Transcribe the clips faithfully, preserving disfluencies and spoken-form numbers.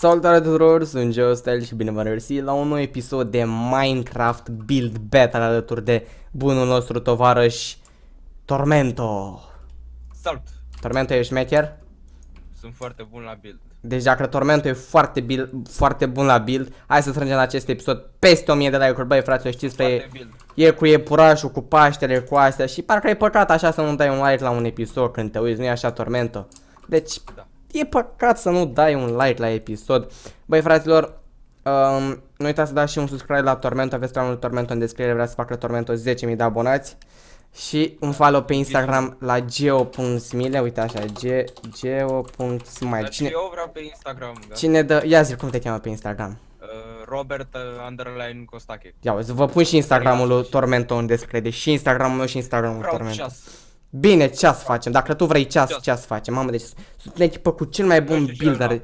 Salutare tuturor, sunt Geostel și bine v-am regăsit la un nou episod de Minecraft Build Battle alături de bunul nostru tovarăș Tormento. Salut! Tormento, ești șmecher? Sunt foarte bun la build. Deci dacă Tormento e foarte, build, foarte bun la build, hai să strângem la acest episod peste o mie de like-uri. Băi fraților, știți că e, e cu iepurașul, cu paștele, cu astea și parcă e păcat așa să nu dai un like la un episod când te uiți, nu e așa Tormento? Deci... Da. E păcat să nu dai un like la episod. Băi fraților, um, nu uitați să dați și un subscribe la Tormento. Aveți canalul Tormento în descriere, vrea să facă Tormento zece mii de abonați. Și un follow pe Instagram la geo punct smile. Uite așa, geo punct smile. Cine... eu vreau pe Instagram, da? Cine dă, ia zi cum te cheamă pe Instagram. uh, Robert uh, underline Costache. Ia uite, vă pun și Instagramul lui Tormento în descriere. Și Instagramul meu și Instagramul lui Tormento. Ceas. Bine, ceas facem, dacă tu vrei ceas, ceas, ceas facem, mamă, deci sunt în echipă cu cel mai bun builder.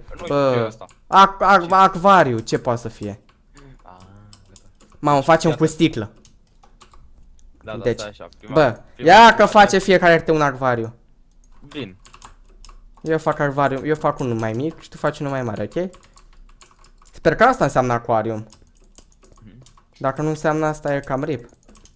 Acvariu, ce poate să fie? Mamă, facem cu sticlă. Da, da, deci, așa, prima, bă, prima ia că face fiecare câte un acvariu. Bine. Eu fac acvariu, eu fac unul mai mic și tu faci unul mai mare, ok? Sper că asta înseamnă acvarium. Dacă nu înseamnă asta e cam rip.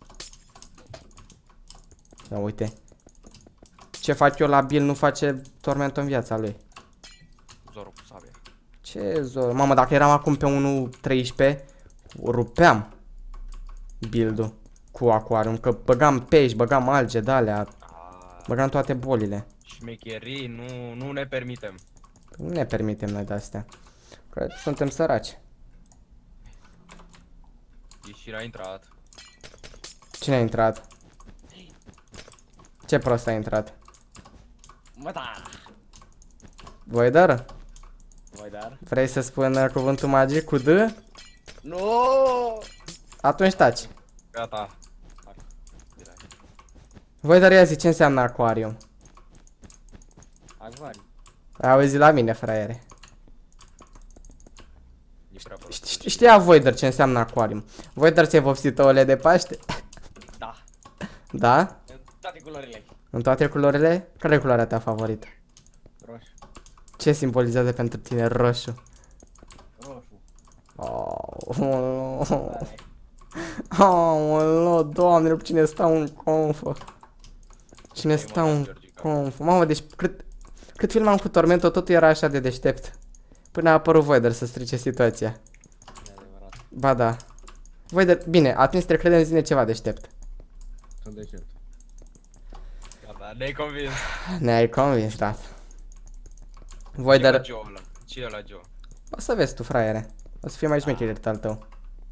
Da, uite. Ce fac eu la build nu face Tormento în viața lui. Zorul cu sabie. Ce zor? Mamă, dacă eram acum pe unu punct treisprezece, rupeam build-ul cu aquarium, că băgam pești, băgam alge de-alea, băgam toate bolile. Șmecherii, nu, nu ne permitem. Nu ne permitem noi de-astea, că suntem săraci. Ieșirea a intrat. Cine a intrat? Ce prost a intrat? Mă, da! Voidar? Voidar? Vrei să spun cuvântul magic cu D? Nu! Atunci taci. Gata. Voidar, ia zi, ce înseamnă aquarium? Acvariu. Ai auzit la mine, fraiere. Ști, știa Voidar ce înseamnă aquarium. Voidar, ți-ai vopsit ouăle de Paște? Da. Da? În toate culorile. În toate culorile? Care e culoarea ta favorită? Roșu. Ce simbolizează pentru tine roșu? Roșu. Oh, oh, doamne, cine stau în confă? Cine stau în confă? Mamă, deci cât, cât filmam cu Tormento, totul era așa de deștept. Până a apărut Voidar să strice situația. Ba da. Voidar, bine, atunci te credem, zine ceva deștept. Sunt deștept. Gata, ne-ai convins. Ne-ai convins, da. Voidar... Ce e la Joe? O să vezi tu, fraiere. O să fie mai șmecher decât al tău.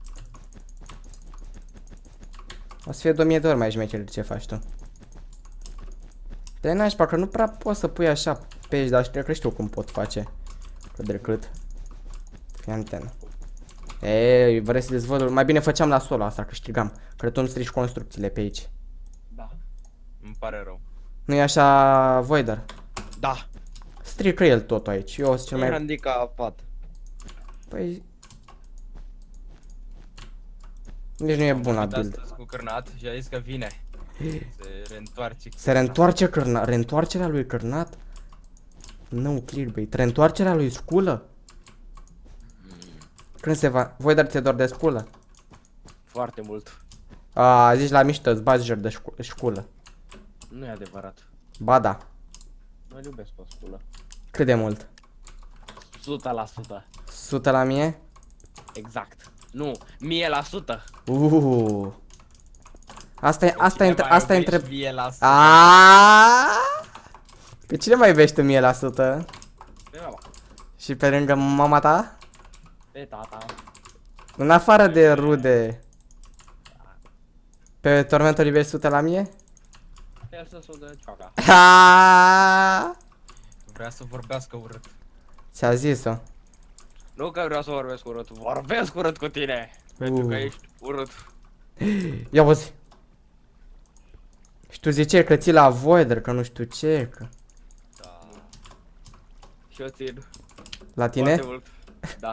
O să fie de o mie de ori mai șmecher decât ce faci tu. De nașpa, că nu prea poți să pui așa pești, dar cred că știu cum pot face. Cât de cât. Fii antenă. Ei, vrei să dezvolt? Mai bine făceam la solo asta, câștigam. Că tu îmi strici construcțiile pe aici. Da. Îmi pare rău. Nu e așa, Voidar? Da. Strică el tot aici. Eu sunt cel mai... handicapat. Păi... Nici nu e bun la build. Cu Cârnat și a zis că vine. Se reîntoarce. Se reîntoarce Cârnat? Reîntoarcerea lui Cârnat? Nu, clickbait. Reîntoarcerea lui Sculă? Când se va... Voidar, ți-e doar de sculă? Foarte mult. A, zici la mișto, îți bați jur de șcu șculă. Nu e adevărat. Ba da. Nu-l iubesc pe sculă. Cât de mult? o sută la sută. o sută la mie? Exact. Nu, mie la sută. Uuuu. Asta e, asta e, între, asta e între... mie la sută. Aaaa! Pe cine mai iubești tu mie la sută? Pe mama. Și pe lângă mama ta? Pe tata. În afară de rude. Pe Tormento iubești o sută la mie? El să sudă cioaca. Aaaa! Vrea să vorbească urât. Ți-a zis-o. Nu că vreau să vorbesc urât, vorbesc urât cu tine. Pentru că ești urât. Ia uzi. Și tu ziceai că ții la Voidar, că nu știu ce, că... Da. Și eu țin. La tine? Foarte mult. Da.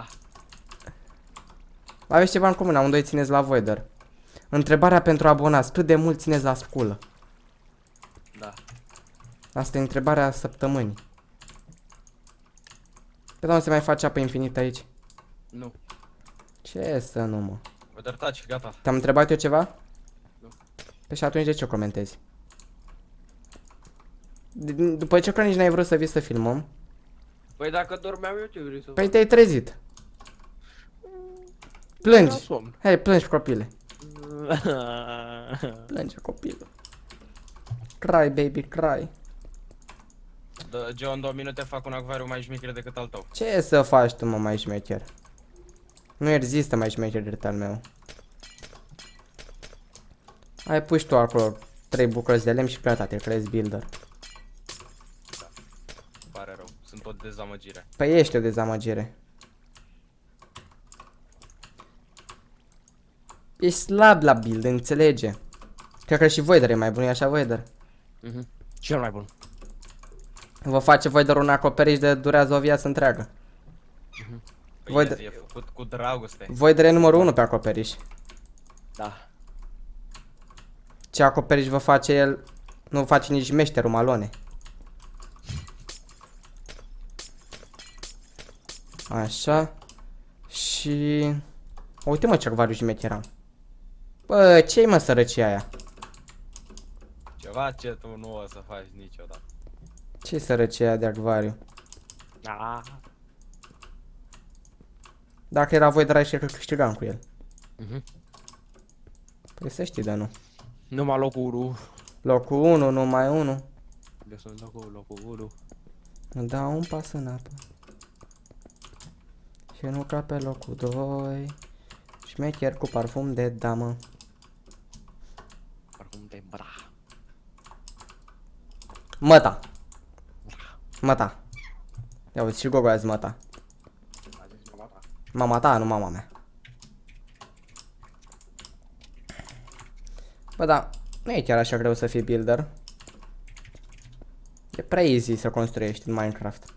Aveți ceva în comun, amândoi țineți la Voidar. Întrebarea pentru abonați, cât de mult țineți la sculă? Da. Asta e întrebarea săptămânii. Păi da, nu se mai face apă infinită aici. Nu. Ce să nu, mă? Wither, taci, gata. Te-am întrebat eu ceva? Nu. Păi și atunci de ce o comentezi? D După ce că nici n-ai vrut să vii să filmăm? Păi dacă dormeam eu, ce vrei să Păi te-ai trezit. Plângi. somn. Hai, plângi, copile. Plânge, copile. Cry, baby, cry. Da, Geo, în două minute fac un acvariu mai șmecher decât al tău. Ce să faci tu, mă, mai șmecher? Nu există mai șmecher decât al meu. Ai pus tu acolo trei bucăți de lemn și gata, te crezi builder. Da. Pare rău, sunt o dezamăgire. Păi ești o dezamăgire. Ești slab la build, înțelege. Cred că și Voider e mai bun, e așa, Voider? Mhm. Cel mai bun. Vă face Voider un acoperiș de durează o viață întreagă. Păi Voi yes, e făcut cu dragoste. Voider e numărul unu pe acoperiș. Da. Ce acoperiș vă face el, nu face nici meșterul Malone. Așa. Și... Uite, mă, ce acvariu șmecheram. Bă, ce-i, mă, sărăcia aia? Ceva ce tu nu o să faci niciodată. Ce-i sărăcia aia de acvariu? Da. Dacă era Voider, aș că câștigam cu el. Mhm. Păi să știi, dar nu. Numai locul unu. Locul unu, numai unu. Eu sunt locul, locul unu. Îmi dau un pas în apă. Și nu ca pe locul doi. Șmecher cu parfum de damă. Parfum de bra. Măta. Măta. Ia uite, și Gogo azi măta. A zis mama ta. Mama ta, nu mama mea. Bă, da, nu e chiar așa greu să fii builder. E prea easy să construiești în Minecraft.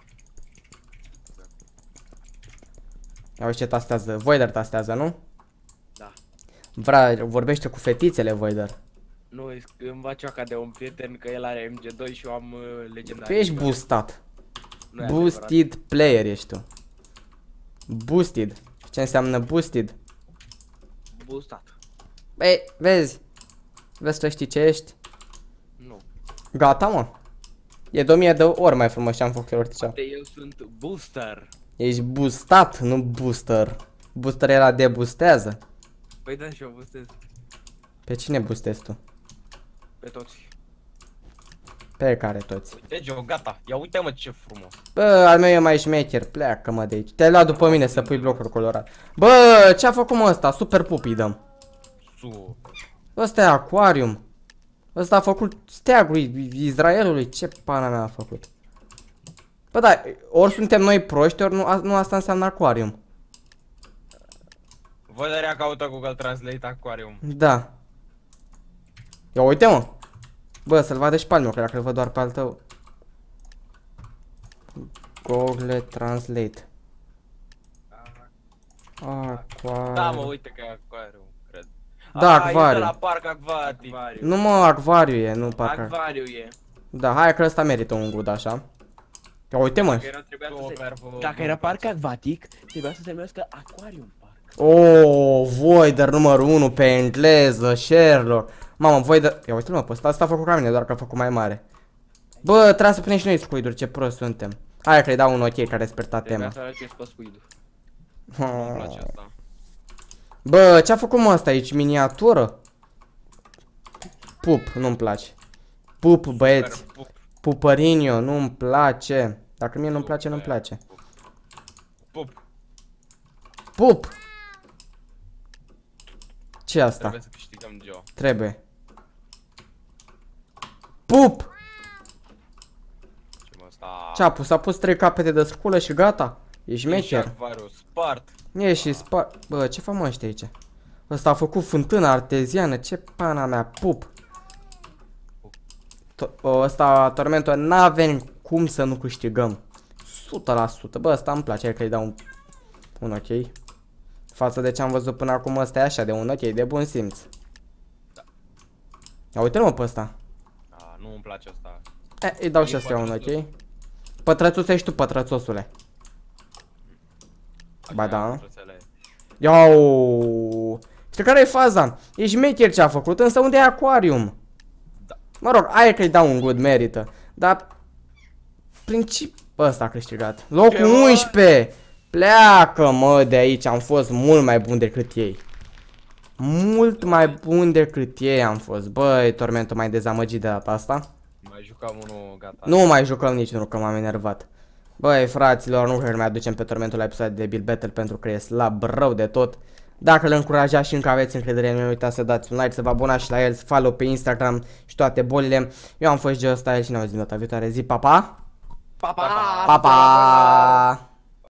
Ia uite ce tastează. Voider tastează, nu? Da. Vrea, vorbește cu fetițele, Voider. Nu, îmi va cioaca de un prieten că el are M G doi și eu am uh, legendar. Tu ești boostat. Nu e Boosted player ești tu. Boosted. Ce înseamnă boosted? Boostat. Băi, vezi? Vezi să știi ce ești? Nu. Gata, mă. E de o mie de ori mai frumos ce am făcut eu oricea. Poate eu sunt booster. Ești boostat, nu booster. Booster era de boostează. Păi da, și eu boostez. Pe cine boostezi tu? Pe toți. Pe care toți. Uite, Geo, gata. Ia uite, mă, ce frumos. Bă, al meu e mai șmecher. Pleacă, mă, de aici. Te-ai luat după mine să pui blocuri colorate. Bă, ce-a făcut, mă, ăsta? Super pup îi dăm. Su. Ăsta e aquarium. Ăsta a făcut steagul Israelului. Ce pana mea a făcut? Bă, da, ori suntem noi proști, ori nu, a, nu asta înseamnă aquarium. Văderea caută Google Translate Aquarium. Da. Ia uite, mă. Bă, să-l vadă și pe al meu, că dacă îl văd doar pe al tău. Google Translate. Aquarium. Da, mă, uite că e Aquarium, cred. Da, Ah, acvariu. e de la parc acvatic. Nu, mă, acvariu e, nu parcă. Acvariu e. Da, hai că ăsta merită un good, așa. Ia uite, mă. Dacă era, trebuia să se... Dacă era parc acvatic, trebuia să se numească Aquarium Park. Oh, Voider numărul unu pe engleză, Sherlock. Mamă, Voider... Ia uite-l, mă, pe ăsta, asta a făcut ca mine, doar că a făcut mai mare. Bă, trebuie să punem și noi squid-uri, ce prost suntem. Hai că-i dau un ok care respecta tema. Trebuia să arăți pe squid-ul. Nu-mi place asta. Bă, ce-a făcut, mă, ăsta aici? Miniatură? Pup, nu-mi place. Pup, băieți. Super pup. Pupărinio, nu-mi place. Dacă mie nu-mi place, nu-mi place. Pup. Pup! Ce asta? Trebuie să câștigăm, Geo. Trebuie. Pup! Ce mă sta... Ce-a pus? A pus trei capete de sculă și gata? E E și șmecher. acvariu spart. E și spa... Bă, ce fac, mă, ăștia aici? Ăsta a făcut fântână arteziană, ce pana mea, pup! To- Ăsta, Tormento, n-avem cum să nu câștigăm. o sută la sută, bă, ăsta îmi place, hai că-i dau un... un ok. Față de ce am văzut până acum, ăsta e așa, de un ok, de bun simț. Da. Ia uite-l, mă, pe ăsta. A, nu-mi place asta. E, îi dau și ăsta un ok. Pătrățus ești tu, pătrățosule. Ba da. nu înțeleg. Iau. Știi care e faza? E șmecher ce a făcut, însă unde e aquarium? Da. Mă rog, aia că-i dau un good merită. Dar princip ăsta a câștigat. Locul unsprezece. Pleacă, mă, de aici. Am fost mult mai bun decât ei. Mult mai bun decât ei am fost. Băi, Tormentul mai dezamăgit de data asta. Mai jucam unul, gata. Nu mai jucăm niciunul, că m-am enervat. Băi, fraților, nu cred că mai aducem pe Tormentul la episoade de Build Battle pentru că e slab rău de tot. Dacă îl încurajați și încă aveți încredere în mine, nu uitați să dați un like, să vă abonați și la el, să follow pe Instagram și toate bolile. Eu am fost Geostyle și ne auzim data viitoare. Zi, pa, pa! Pa, pa! Pa, pa!